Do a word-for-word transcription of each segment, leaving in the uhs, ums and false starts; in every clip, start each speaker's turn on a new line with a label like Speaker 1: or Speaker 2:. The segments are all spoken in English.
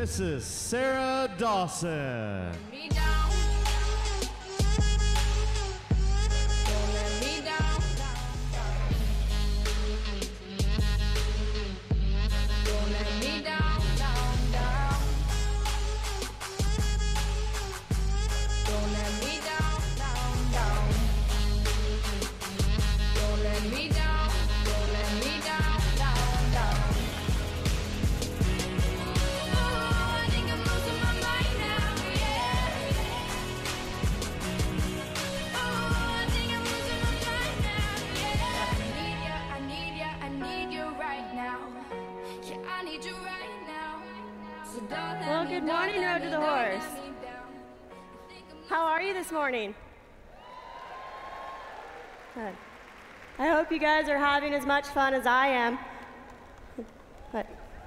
Speaker 1: Missus Sarah Dawson.
Speaker 2: Me down. Don't let me down. Don't let me down, down, down. Don't let me down, down, down. Don't let me down. Don't let me down, down, down.
Speaker 3: Well, good morning, Road to the Horse. How are you this morning? Good. I hope you guys are having as much fun as I am. But,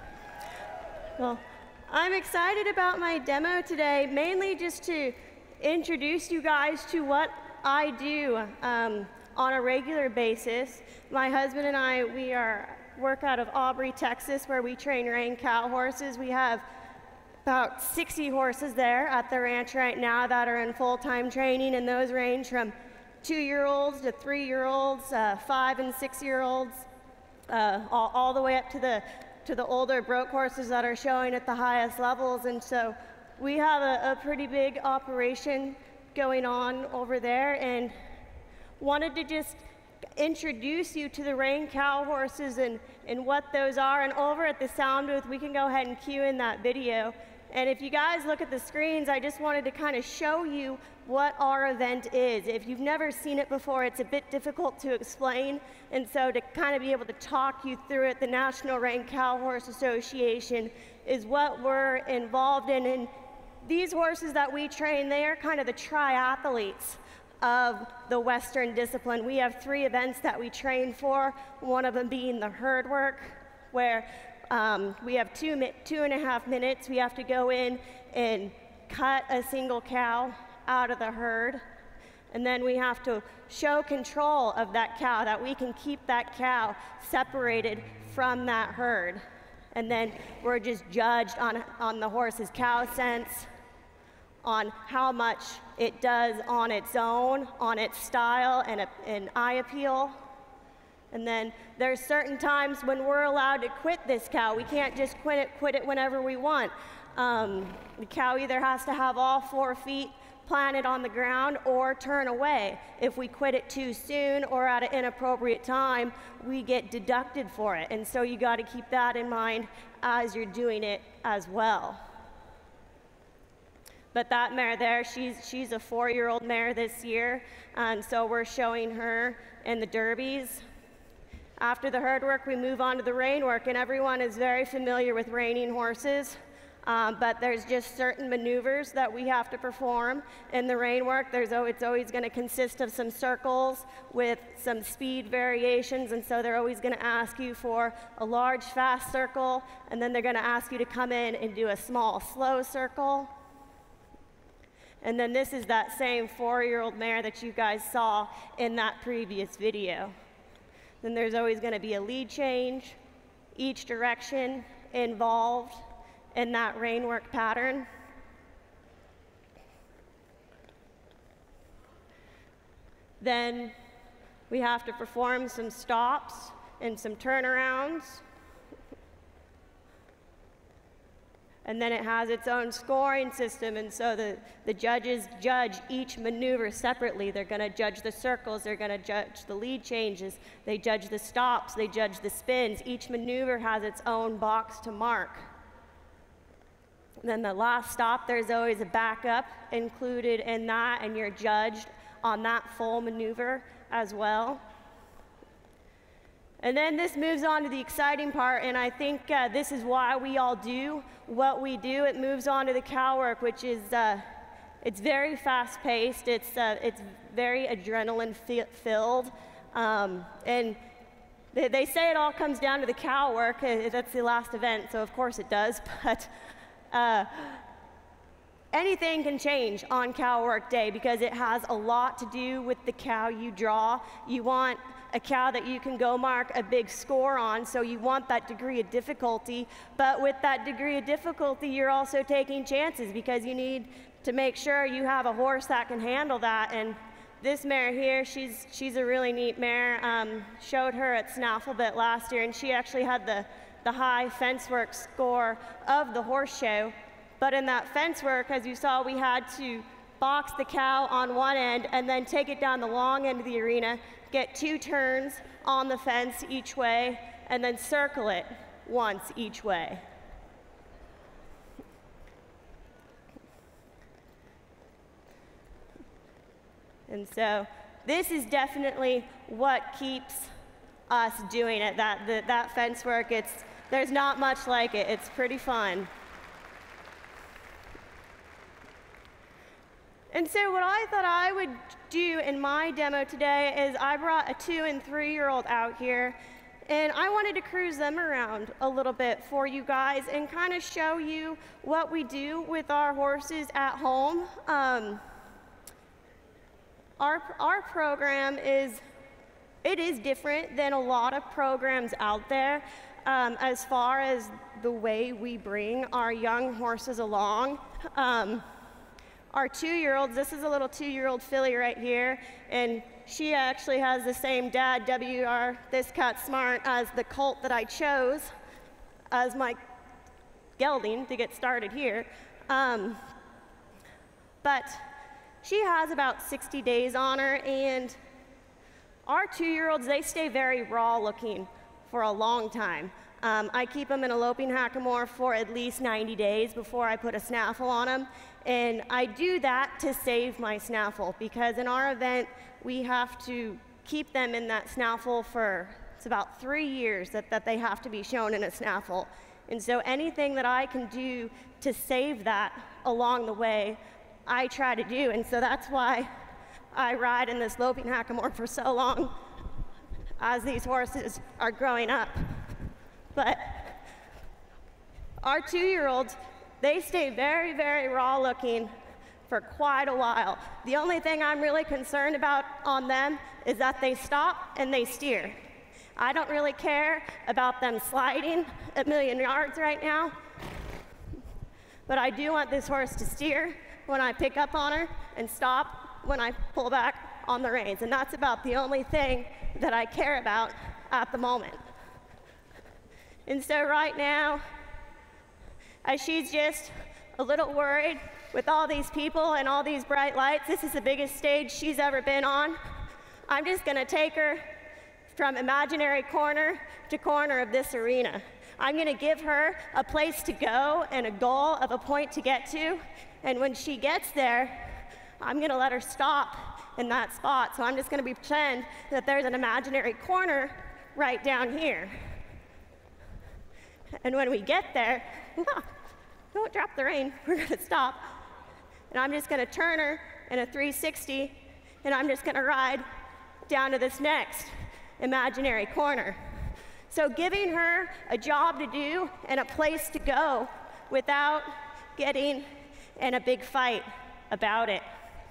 Speaker 3: well, I'm excited about my demo today, mainly just to introduce you guys to what I do um, on a regular basis. My husband and I, we are work out of Aubrey, Texas, where we train rein cow horses. We have about sixty horses there at the ranch right now that are in full-time training, and those range from two-year-olds to three-year-olds, uh, five and six-year-olds, uh, all, all the way up to the to the older broke horses that are showing at the highest levels. And so we have a, a pretty big operation going on over there, and wanted to just introduce you to the rein cow horses and, and what those are. And over at the sound booth, we can go ahead and cue in that video. And if you guys look at the screens, I just wanted to kind of show you what our event is. If you've never seen it before, it's a bit difficult to explain. And so to kind of be able to talk you through it, the National Rein Cow Horse Association is what we're involved in. And these horses that we train, they are kind of the triathletes of the Western discipline. We have three events that we train for, one of them being the herd work, where um, we have two, two and a half minutes. We have to go in and cut a single cow out of the herd, and then we have to show control of that cow, that we can keep that cow separated from that herd. And then we're just judged on, on the horse's cow sense, on how much it does on its own, on its style and, a, and eye appeal. And then there's certain times when we're allowed to quit this cow. We can't just quit it, quit it whenever we want. Um, the cow either has to have all four feet planted on the ground or turn away. If we quit it too soon or at an inappropriate time, we get deducted for it. And so you got to keep that in mind as you're doing it as well. But that mare there, she's, she's a four-year-old mare this year, and so we're showing her in the derbies. After the herd work, we move on to the rein work, and everyone is very familiar with reining horses, um, but there's just certain maneuvers that we have to perform in the rein work. There's, it's always going to consist of some circles with some speed variations, and so they're always going to ask you for a large, fast circle, and then they're going to ask you to come in and do a small, slow circle. And then this is that same four-year-old mare that you guys saw in that previous video. Then there's always going to be a lead change, each direction involved in that rein work pattern. Then we have to perform some stops and some turnarounds. And then it has its own scoring system, and so the, the judges judge each maneuver separately. They're going to judge the circles, they're going to judge the lead changes, they judge the stops, they judge the spins. Each maneuver has its own box to mark. And then the last stop, there's always a backup included in that, and you're judged on that full maneuver as well. And then this moves on to the exciting part, and I think uh, this is why we all do what we do. It moves on to the cow work, which is, uh, it's very fast-paced, it's, uh, it's very adrenaline-filled, um, and they, they say it all comes down to the cow work. That's the last event, so of course it does, but uh, anything can change on cow work day because it has a lot to do with the cow you draw. You want a cow that you can go mark a big score on, so you want that degree of difficulty. But with that degree of difficulty, you're also taking chances because you need to make sure you have a horse that can handle that. And this mare here, she's, she's a really neat mare. Um, showed her at Snafflebit last year, and she actually had the, the high fence work score of the horse show. But in that fence work, as you saw, we had to box the cow on one end and then take it down the long end of the arena, get two turns on the fence each way, and then circle it once each way. And so this is definitely what keeps us doing it, that, that, that fence work. It's, there's not much like it. It's pretty fun. And so what I thought I would do in my demo today is I brought a two and three-year-old out here, and I wanted to cruise them around a little bit for you guys and kind of show you what we do with our horses at home. Um, our, our program is, it is different than a lot of programs out there um, as far as the way we bring our young horses along. Um, Our two-year-olds, this is a little two-year-old filly right here, and she actually has the same dad, W R, this cat's smart, as the colt that I chose as my gelding to get started here. Um, but she has about sixty days on her, and our two-year-olds, they stay very raw looking for a long time. Um, I keep them in a loping hackamore for at least ninety days before I put a snaffle on them. And I do that to save my snaffle, because in our event, we have to keep them in that snaffle for, it's about three years that, that they have to be shown in a snaffle. And so anything that I can do to save that along the way, I try to do. And so that's why I ride in this loping hackamore for so long as these horses are growing up. But our two-year-olds, they stay very, very raw looking for quite a while. The only thing I'm really concerned about on them is that they stop and they steer. I don't really care about them sliding a million yards right now, but I do want this horse to steer when I pick up on her and stop when I pull back on the reins. And that's about the only thing that I care about at the moment. And so right now, as she's just a little worried with all these people and all these bright lights, this is the biggest stage she's ever been on. I'm just gonna take her from imaginary corner to corner of this arena. I'm gonna give her a place to go and a goal of a point to get to, and when she gets there, I'm gonna let her stop in that spot. So I'm just gonna pretend that there's an imaginary corner right down here. And when we get there, don't drop the rein, we're gonna stop. And I'm just gonna turn her in a three sixty, and I'm just gonna ride down to this next imaginary corner. So giving her a job to do and a place to go without getting in a big fight about it.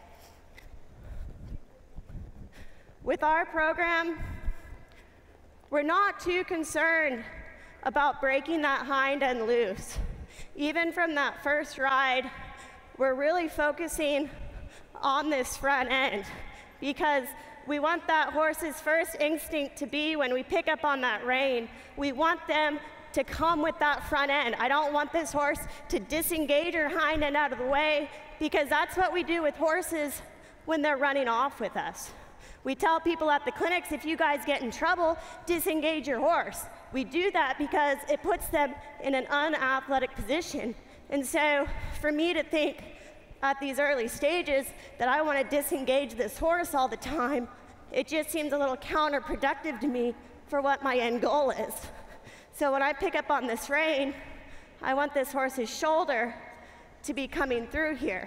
Speaker 3: With our program, we're not too concerned about breaking that hind end loose. Even from that first ride, we're really focusing on this front end, because we want that horse's first instinct to be, when we pick up on that rein, we want them to come with that front end. I don't want this horse to disengage her hind end out of the way, because that's what we do with horses when they're running off with us. We tell people at the clinics, if you guys get in trouble, disengage your horse. We do that because it puts them in an unathletic position. And so for me to think at these early stages that I want to disengage this horse all the time, it just seems a little counterproductive to me for what my end goal is. So when I pick up on this rein, I want this horse's shoulder to be coming through here.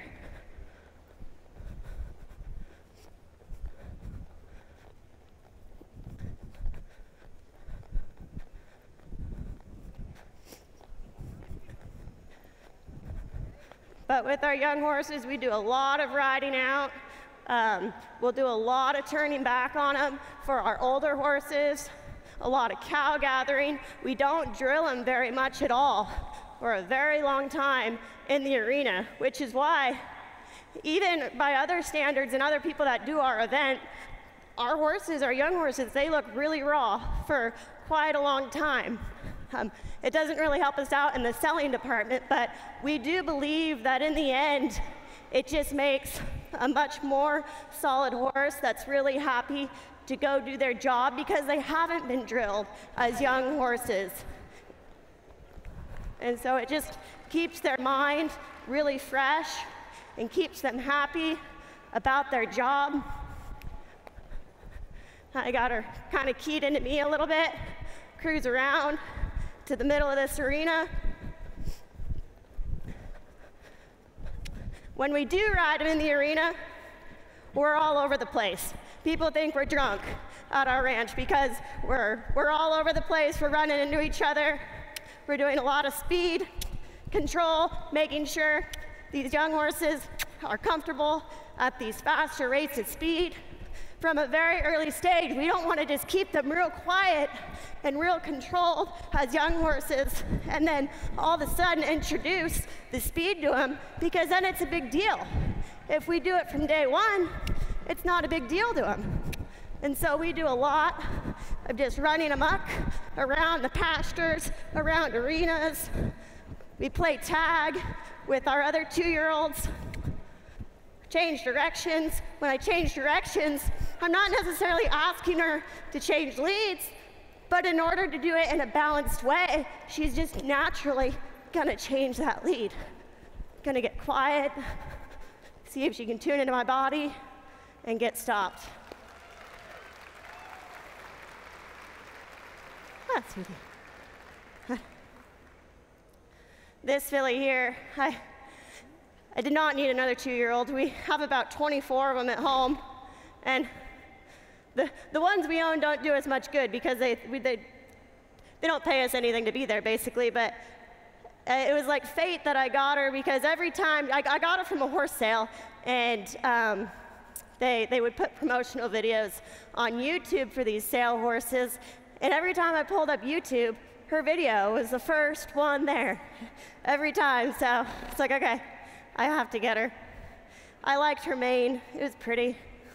Speaker 3: But with our young horses, we do a lot of riding out. Um, we'll do a lot of turning back on them for our older horses, a lot of cow gathering. We don't drill them very much at all for a very long time in the arena, which is why even by other standards and other people that do our event, our horses, our young horses, they look really raw for quite a long time. Um, it doesn't really help us out in the selling department, but we do believe that in the end, it just makes a much more solid horse that's really happy to go do their job because they haven't been drilled as young horses. And so it just keeps their mind really fresh and keeps them happy about their job. I got her kind of keyed into me a little bit, cruise around to the middle of this arena. When we do ride them in the arena, we're all over the place. People think we're drunk at our ranch because we're, we're all over the place. We're running into each other. We're doing a lot of speed control, making sure these young horses are comfortable at these faster rates of speed. From a very early stage, we don't want to just keep them real quiet and real controlled as young horses and then all of a sudden introduce the speed to them, because then it's a big deal. If we do it from day one, it's not a big deal to them. And so we do a lot of just running amok around the pastures, around arenas. We play tag with our other two-year-olds. Change directions. When I change directions, I'm not necessarily asking her to change leads, but in order to do it in a balanced way, she's just naturally gonna change that lead. Gonna get quiet, see if she can tune into my body, and get stopped. Ah, sweetie. This filly here, I, I did not need another two-year-old. We have about twenty-four of them at home, and the, the ones we own don't do us much good because they, we, they, they don't pay us anything to be there, basically, but uh, it was like fate that I got her, because every time, I, I got her from a horse sale, and um, they, they would put promotional videos on YouTube for these sale horses, and every time I pulled up YouTube, her video was the first one there, every time, so it's like, okay, I have to get her. I liked her mane, it was pretty.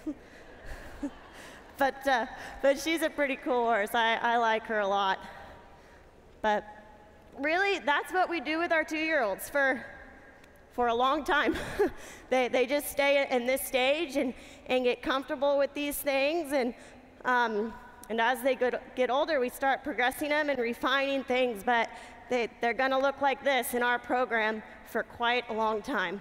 Speaker 3: but, uh, but she's a pretty cool horse, I, I like her a lot. But really, that's what we do with our two-year-olds for, for a long time. they, they just stay in this stage and, and get comfortable with these things, and, um, and as they get, get older, we start progressing them and refining things, but they, they're gonna look like this in our program for quite a long time.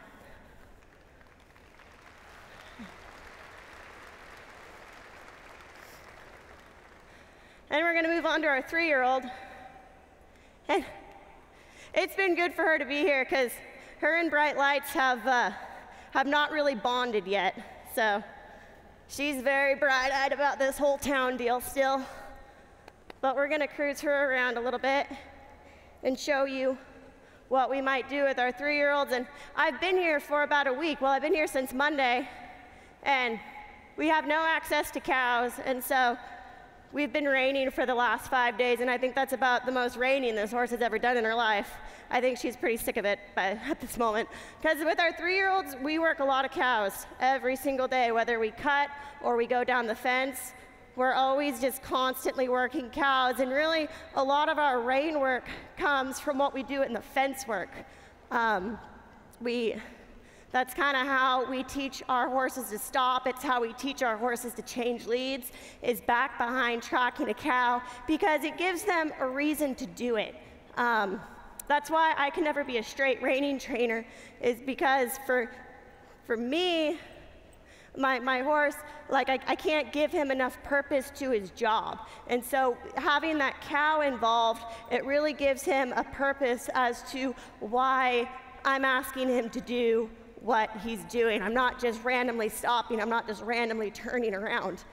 Speaker 3: And we're gonna move on to our three-year-old. And it's been good for her to be here, because her and Bright Lights have, uh, have not really bonded yet. So she's very bright-eyed about this whole town deal still. But we're gonna cruise her around a little bit and show you what we might do with our three-year-olds. And I've been here for about a week. Well, I've been here since Monday, and we have no access to cows, and so we've been reining for the last five days, and I think that's about the most reining this horse has ever done in her life. I think she's pretty sick of it by, at this moment. Because with our three-year-olds, we work a lot of cows every single day, whether we cut or we go down the fence. We're always just constantly working cows, and really a lot of our rein work comes from what we do in the fence work. Um, we, that's kind of how we teach our horses to stop. It's how we teach our horses to change leads, is back behind tracking a cow, because it gives them a reason to do it. Um, that's why I can never be a straight reining trainer, is because for, for me, My, my horse, like I, I can't give him enough purpose to his job. And so having that cow involved, it really gives him a purpose as to why I'm asking him to do what he's doing. I'm not just randomly stopping, I'm not just randomly turning around.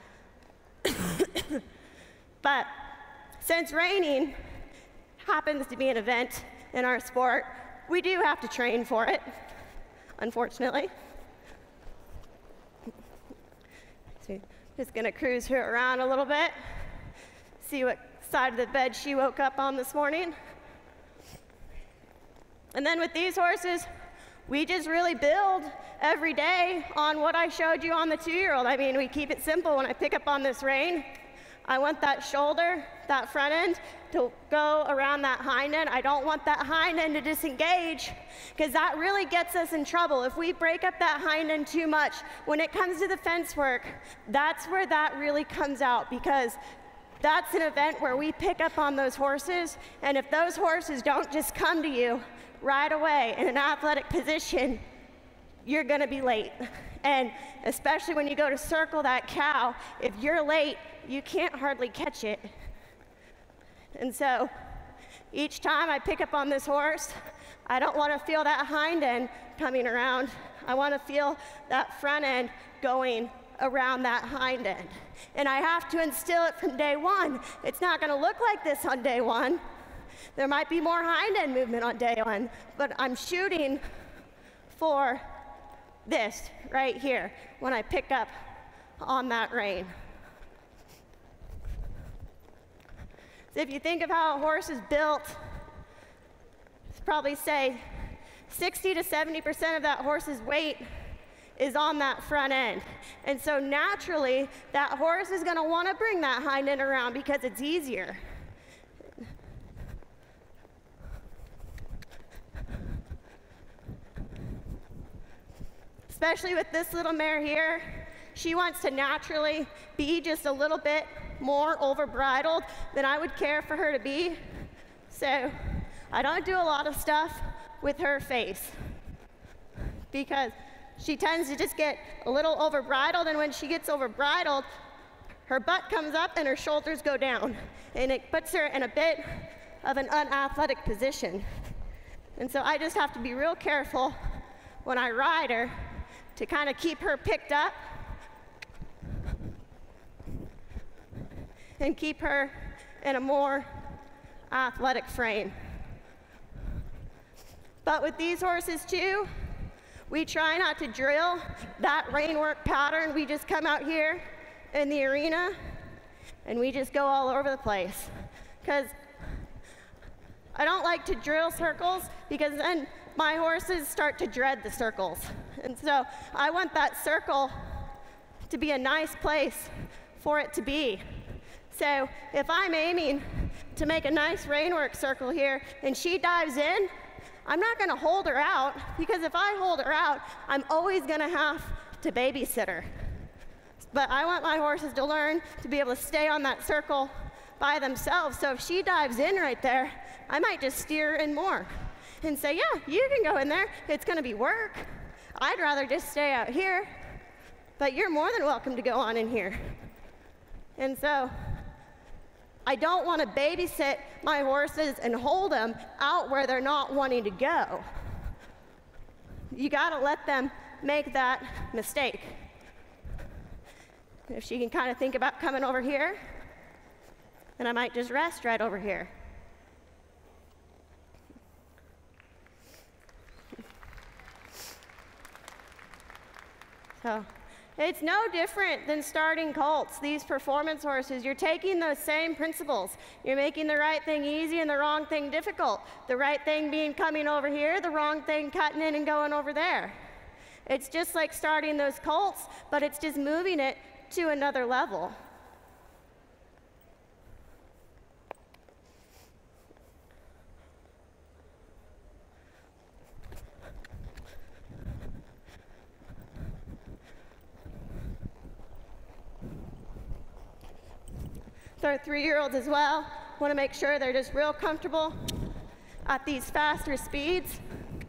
Speaker 3: But since reining happens to be an event in our sport, we do have to train for it. unfortunately. So just gonna cruise her around a little bit, see what side of the bed she woke up on this morning. And then with these horses, we just really build every day on what I showed you on the two-year-old. I mean, we keep it simple. When I pick up on this rein, I want that shoulder, that front end, to go around that hind end. I don't want that hind end to disengage, because that really gets us in trouble. If we break up that hind end too much, when it comes to the fence work, that's where that really comes out, because that's an event where we pick up on those horses, and if those horses don't just come to you right away in an athletic position, you're gonna be late. And especially when you go to circle that cow, if you're late, you can't hardly catch it. And so each time I pick up on this horse, I don't want to feel that hind end coming around. I want to feel that front end going around that hind end. And I have to instill it from day one. It's not going to look like this on day one. There might be more hind end movement on day one, but I'm shooting for this right here when I pick up on that rein. So if you think of how a horse is built, it's probably say sixty to seventy percent of that horse's weight is on that front end. And so naturally, that horse is gonna wanna bring that hind end around because it's easier. Especially with this little mare here, she wants to naturally be just a little bit more over-bridled than I would care for her to be. So I don't do a lot of stuff with her face because she tends to just get a little over-bridled, and when she gets over-bridled, her butt comes up and her shoulders go down, and it puts her in a bit of an unathletic position. And so I just have to be real careful when I ride her to kind of keep her picked up and keep her in a more athletic frame. But with these horses too, we try not to drill that rein work pattern. We just come out here in the arena and we just go all over the place. Because I don't like to drill circles, because then my horses start to dread the circles. And so I want that circle to be a nice place for it to be. So if I'm aiming to make a nice rein work circle here and she dives in, I'm not gonna hold her out, because if I hold her out, I'm always gonna have to babysit her. But I want my horses to learn to be able to stay on that circle by themselves. So if she dives in right there, I might just steer in more and say, yeah, you can go in there. It's gonna be work. I'd rather just stay out here, but you're more than welcome to go on in here. And so I don't want to babysit my horses and hold them out where they're not wanting to go. You got to let them make that mistake. If she can kind of think about coming over here, then I might just rest right over here. So it's no different than starting colts, these performance horses. You're taking those same principles. You're making the right thing easy and the wrong thing difficult. The right thing being coming over here, the wrong thing cutting in and going over there. It's just like starting those colts, but it's just moving it to another level. So our three-year-olds as well want to make sure they're just real comfortable at these faster speeds.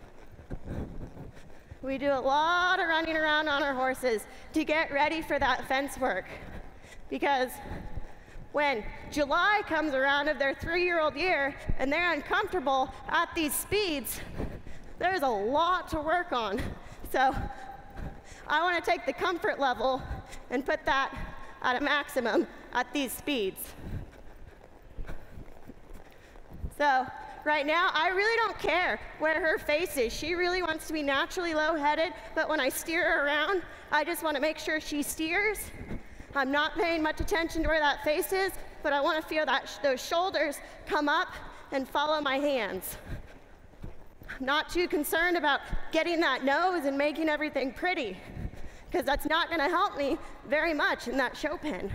Speaker 3: We do a lot of running around on our horses to get ready for that fence work, because when July comes around of their three-year-old year and they're uncomfortable at these speeds, there's a lot to work on. So I want to take the comfort level and put that at a maximum at these speeds. So right now, I really don't care where her face is. She really wants to be naturally low-headed, but when I steer her around, I just want to make sure she steers. I'm not paying much attention to where that face is, but I want to feel that sh those shoulders come up and follow my hands. I'm not too concerned about getting that nose and making everything pretty, because that's not going to help me very much in that show pen.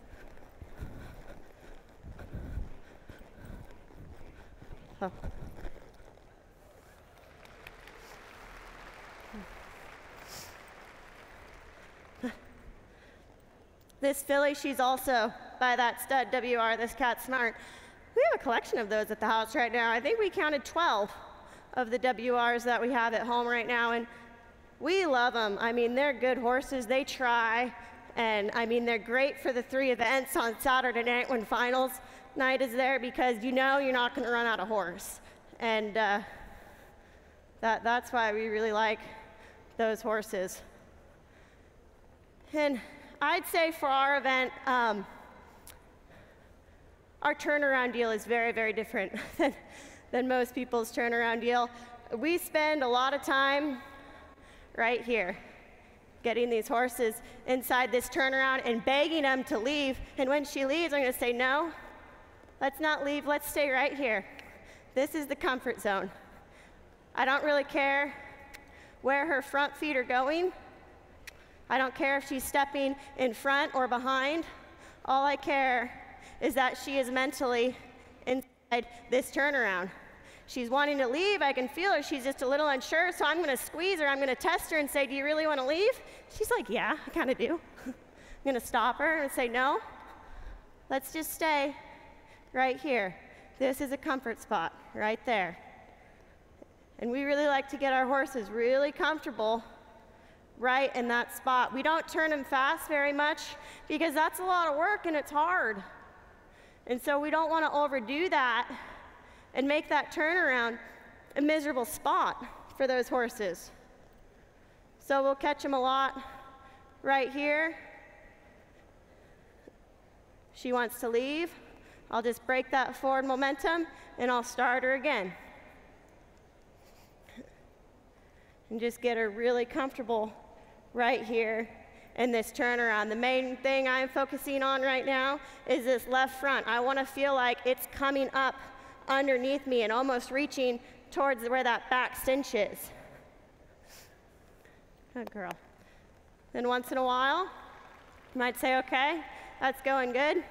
Speaker 3: Oh. This filly, she's also by that stud W R, this cat's smart. We have a collection of those at the house right now. I think we counted twelve of the W Rs that we have at home right now, and we love them. I mean, they're good horses. They try, and I mean, they're great for the three events on Saturday night when finals night is there, because you know you're not going to run out of horse, and uh, that, that's why we really like those horses. And I'd say for our event, um, our turnaround deal is very, very different than, than most people's turnaround deal. We spend a lot of time right here getting these horses inside this turnaround and begging them to leave. And when she leaves, I'm going to say, no, let's not leave. Let's stay right here. This is the comfort zone. I don't really care where her front feet are going. I don't care if she's stepping in front or behind. All I care is that she is mentally inside this turnaround. She's wanting to leave. I can feel her. She's just a little unsure, so I'm going to squeeze her. I'm going to test her and say, do you really want to leave? She's like, yeah, I kind of do. I'm going to stop her and say, no, let's just stay right here. This is a comfort spot right there. And we really like to get our horses really comfortable right in that spot. We don't turn them fast very much because that's a lot of work and it's hard. And so we don't want to overdo that and make that turnaround a miserable spot for those horses. So we'll catch them a lot right here. She wants to leave. I'll just break that forward momentum and I'll start her again. And just get her really comfortable right here in this turnaround. The main thing I'm focusing on right now is this left front. I want to feel like it's coming up underneath me and almost reaching towards where that back cinch is. Good girl. Then once in a while, you might say, okay, that's going good.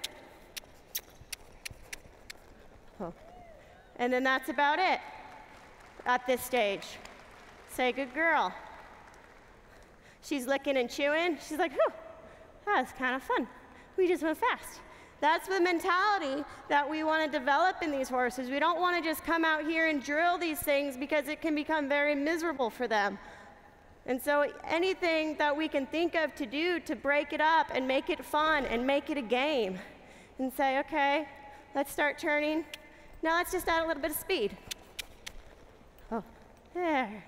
Speaker 3: Oh. And then that's about it at this stage. Say, good girl. She's licking and chewing. She's like, whew, that was kind of fun. We just went fast. That's the mentality that we want to develop in these horses. We don't want to just come out here and drill these things because it can become very miserable for them. And so anything that we can think of to do to break it up and make it fun and make it a game and say, okay, let's start turning. Now let's just add a little bit of speed. Oh, there.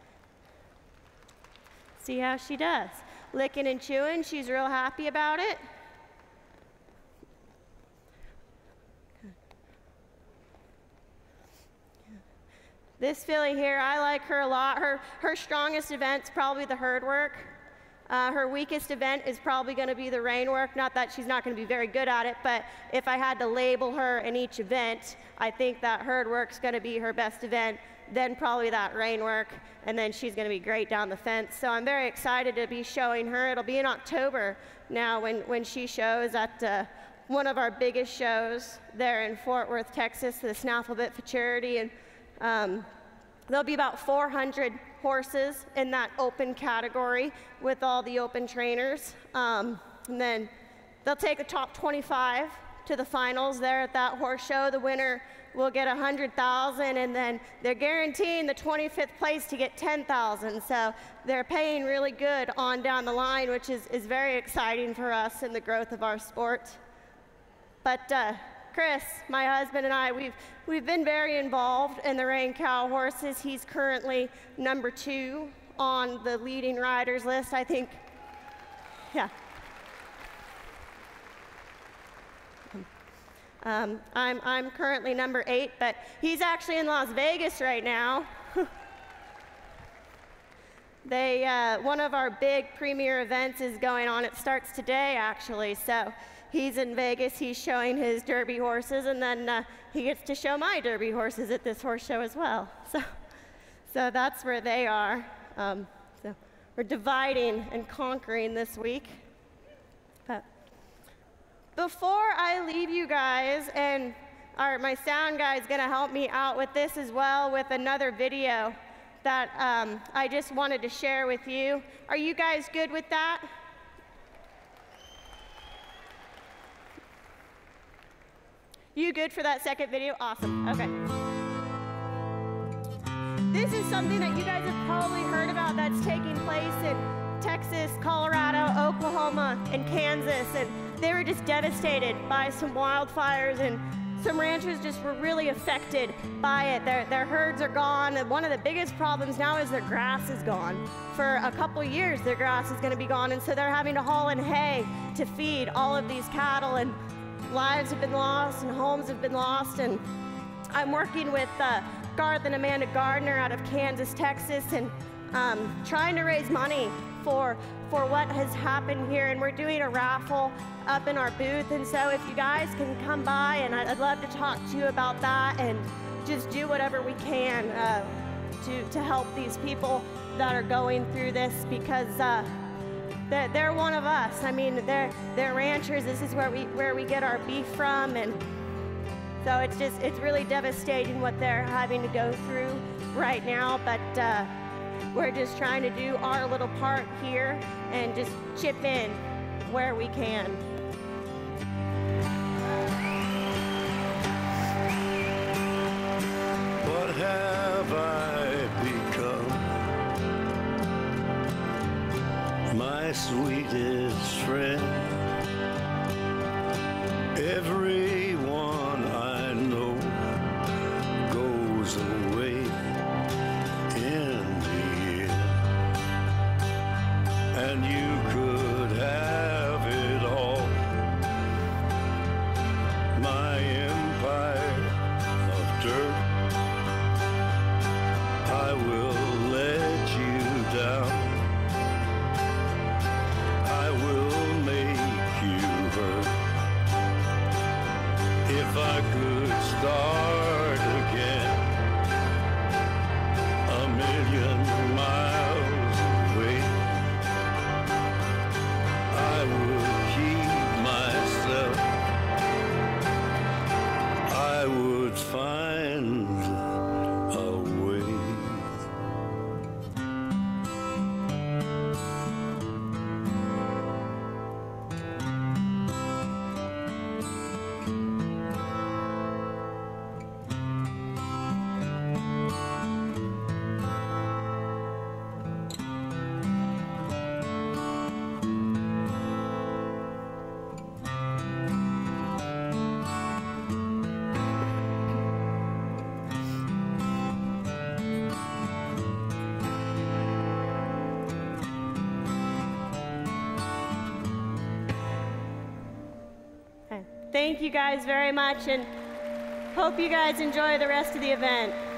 Speaker 3: See how she does. Licking and chewing, she's real happy about it. This filly here, I like her a lot. Her, her strongest event's probably the herd work. Uh, her weakest event is probably going to be the rein work. Not that she's not going to be very good at it, but if I had to label her in each event, I think that herd work's going to be her best event, then probably that rein work, and then she's going to be great down the fence. So I'm very excited to be showing her. It'll be in October now when, when she shows at uh, one of our biggest shows there in Fort Worth, Texas, the Snaffle Bit for Charity. And um, there'll be about four hundred horses in that open category with all the open trainers. Um, and then they'll take the top twenty-five to the finals there at that horse show. The winner will get one hundred thousand dollars, and then they're guaranteeing the twenty-fifth place to get ten thousand dollars. So they're paying really good on down the line, which is, is very exciting for us in the growth of our sport. But uh, Chris, my husband, and I, we've, we've been very involved in the rein cow horses. He's currently number two on the leading riders list, I think. Yeah. Um, I'm, I'm currently number eight, but he's actually in Las Vegas right now. They, uh, one of our big premier events is going on. It starts today, actually. So he's in Vegas. He's showing his Derby horses, and then uh, he gets to show my Derby horses at this horse show as well. So, so that's where they are. Um, so we're dividing and conquering this week. But before I leave you guys, and our, my sound guy is going to help me out with this as well, with another video that um, I just wanted to share with you. Are you guys good with that? You good for that second video? Awesome, okay. This is something that you guys have probably heard about that's taking place in Texas, Colorado, Oklahoma, and Kansas, and they were just devastated by some wildfires, and some ranchers just were really affected by it. Their, their herds are gone, and one of the biggest problems now is their grass is gone. For a couple years, their grass is gonna be gone, and so they're having to haul in hay to feed all of these cattle, and lives have been lost, and homes have been lost, and I'm working with uh, Garth and Amanda Gardner out of Kansas, Texas, and um, trying to raise money for for what has happened here, and we're doing a raffle up in our booth, and so if you guys can come by, and I'd love to talk to you about that, and just do whatever we can uh, to, to help these people that are going through this, because uh, they're, they're one of us. I mean, they're, they're ranchers. This is where we, where we get our beef from, and so it's just, it's really devastating what they're having to go through right now, but uh, we're just trying to do our little part here and just chip in where we can.
Speaker 4: What have I become? My sweetest friend. Everyone I know goes away in the end, and you could have it all. My empire of dirt, I will let you down. I will make you hurt. If I could start again, a million miles away, I would keep myself. I would find a way.
Speaker 3: Thank you guys very much, and hope you guys enjoy the rest of the event.